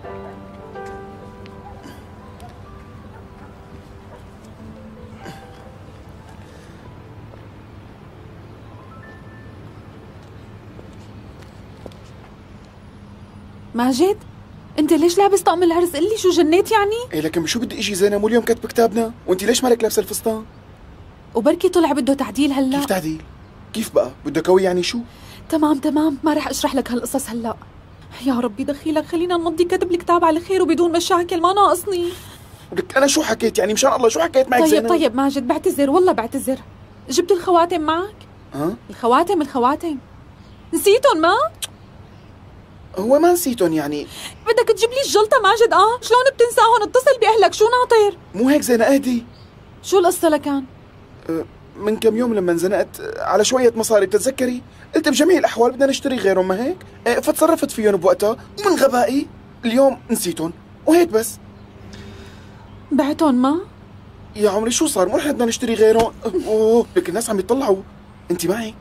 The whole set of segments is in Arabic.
ماجد، انت ليش لابس طقم العرس؟ قلي شو جنيت يعني؟ ايه لكن شو بدي اجي زينة؟ مو اليوم كاتب كتابنا؟ وانت ليش مالك لابسه الفستان؟ وبركي طلع بده تعديل هلا. كيف تعديل؟ كيف بقى؟ بده كوي يعني شو؟ تمام، ما رح اشرح لك هالقصص هلا. يا ربي دخيلك، خلينا نمضي كتب الكتاب على خير وبدون مشاكل، ما ناقصني. لك انا شو حكيت يعني؟ مشان الله شو حكيت معك زينة؟ طيب ماجد، بعتذر والله بعتذر. جبت الخواتم معك؟ ها؟ الخواتم نسيتهم ما؟ هو ما نسيتهم يعني. بدك تجيب لي الجلطة ماجد. شلون بتنساهم؟ اتصل بأهلك، شو ناطر؟ مو هيك زينة، اهدي. شو القصة لكان؟ من كم يوم لما انزنقت على شوية مصاري بتتذكري؟ قلت بجميع الأحوال بدنا نشتري غيرهم، ما هيك؟ فتصرفت فيهم بوقتها ومن غبائي اليوم نسيتهم وهيك بس. بعتهم ما؟ يا عمري شو صار؟ مو رح بدنا نشتري غيرهم؟ اوه لك الناس عم يطلعوا. انت معك؟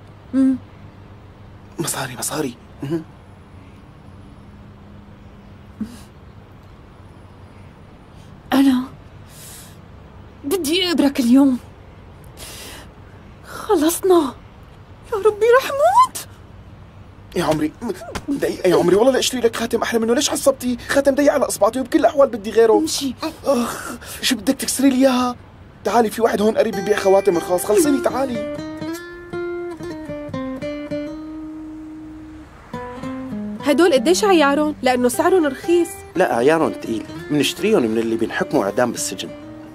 مصاري. أنا بدي أقبرك اليوم. خلصنا. يا ربي رح موت. يا عمري دقيقة يا عمري، والله لاشتري لك خاتم أحلى منه. ليش عصبتي؟ خاتم ضيق على إصبعتي وبكل الأحوال بدي غيره. امشي. شو بدك تكسري لي إياها؟ تعالي في واحد هون قريب ببيع خواتم رخاص، خلصيني تعالي. هدول قديش عيارهم؟ لأنه سعرهم رخيص. لا عيارهم تقيل، بنشتريهم من اللي بينحكموا إعدام بالسجن.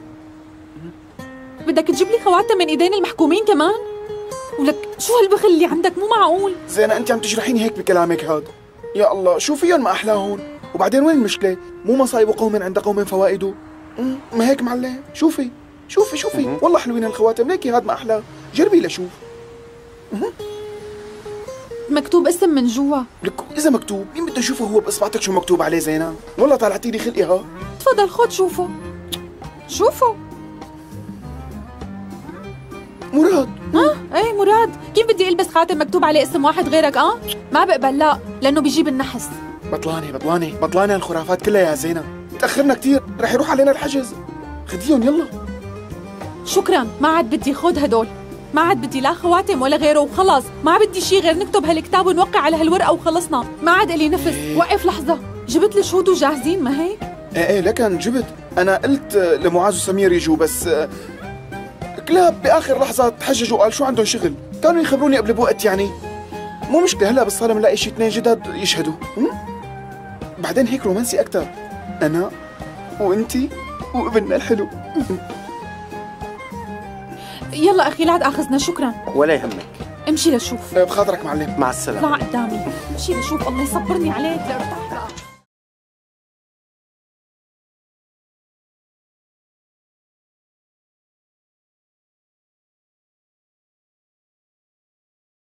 بدك تجيب لي خواتم من ايدين المحكومين كمان؟ ولك شو هالبخل اللي عندك؟ مو معقول. زينة انت عم تجرحيني هيك بكلامك هاد. يا الله شو فيهم ما احلاهن؟ وبعدين وين المشكلة؟ مو مصائب قوم عند قوم فوائده. ما هيك معلم؟ شوفي والله حلوين هالخواتم، ليكي هاد ما احلاه. جربي لشوف. مكتوب اسم من جوا. لك اذا مكتوب مين بده يشوفه هو باصبعتك شو مكتوب عليه زينة؟ والله طلعتي لي خلقي ها. تفضل خد شوفه. مراد. ايه مراد. كيف بدي البس خاتم مكتوب عليه اسم واحد غيرك؟ ما بقبل، لا، لانه بيجيب النحس. بطلانة الخرافات كلها يا زينة. تأخرنا كثير، رح يروح علينا الحجز. خديهم يلا. شكرا، ما عاد بدي. خد هدول. ما عاد بدي لا خواتم ولا غيره، وخلص ما بدي شي غير نكتب هالكتاب ونوقع على هالورقة وخلصنا. ما عاد إلي نفس. وقف لحظة، جبت الشهود وجاهزين ما هيك؟ ايه لكن جبت. انا قلت لمعاذ وسمير يجوا بس كلاب باخر لحظة تحججوا وقال شو عندهم شغل، كانوا يخبروني قبل بوقت يعني. مو مشكلة، هلا بالصالة بنلاقي شي اثنين جداد يشهدوا. بعدين هيك رومانسي أكثر، أنا وأنتي وابننا الحلو. يلا أخي لا تأخذنا. شكرا. ولا يهمك. امشي لشوف. بخاطرك معلم. مع السلامة. طلع قدامي. امشي لشوف. الله يصبرني عليك لارتاح بقى.